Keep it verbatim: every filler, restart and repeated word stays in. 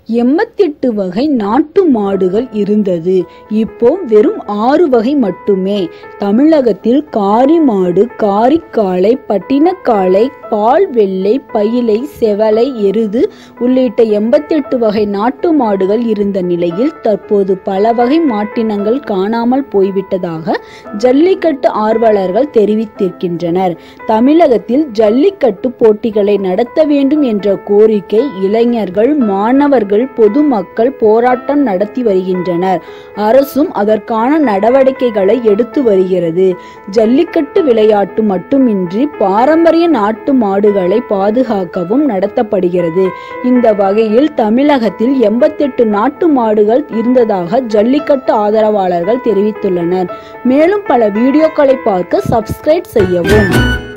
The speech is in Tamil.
எண்பத்தி எட்டு வகை நாட்டு மாடுகள் இருந்தது. இப்போ வெறும் ஆறு வகை மட்டுமே. தமிழகத்தில் காரி மாடு, காரிக்காளை, பட்டினக்காளை, பால் வெள்ளை, பயிலை, செவலை, எருது உள்ளிட்ட எண்பத்தி எட்டு வகை நாட்டு மாடுகள் இருந்த நிலையில் தற்போது பல வகை மாட்டினங்கள் காணாமல் போய்விட்டதாக ஜல்லிக்கட்டு ஆர்வலர்கள் தெரிவித்திருக்கின்றனர். தமிழகத்தில் ஜல்லிக்கட்டு போட்டிகளை நடத்த வேண்டும் என்ற கோரிக்கை இளைஞர்கள், மாணவர்கள், பொதுமக்கள் போராட்டம் நடத்தி வருகின்றனர். அரசும் அதற்கான நடவடிக்கைகளை எடுத்து வருகிறது. ஜல்லிக்கட்டு விளையாட்டு மட்டுமின்றி பாரம்பரிய நாட்டு மாடுகளை பாதுகாக்கவும் நடத்தப்படுகிறது. இந்த வகையில் தமிழகத்தில் எண்பத்தி எட்டு நாட்டு மாடுகள் இருந்ததாக ஜல்லிக்கட்டு ஆதரவாளர்கள் தெரிவித்துள்ளனர். மேலும் பல வீடியோக்களை பார்க்க சப்ஸ்கிரைப் செய்யவும்.